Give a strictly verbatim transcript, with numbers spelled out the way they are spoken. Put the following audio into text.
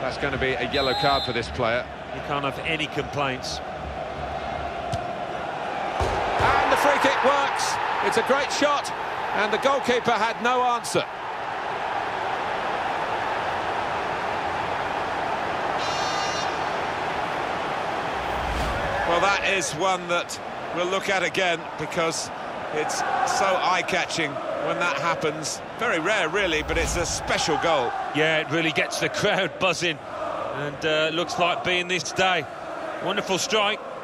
That's going to be a yellow card for this player. You can't have any complaints. And the free kick works. It's a great shot, and the goalkeeper had no answer. Well, that is one that we'll look at again, because it's so eye-catching when that happens. Very rare, really, but it's a special goal. Yeah, it really gets the crowd buzzing, and uh, looks like being this day. Wonderful strike.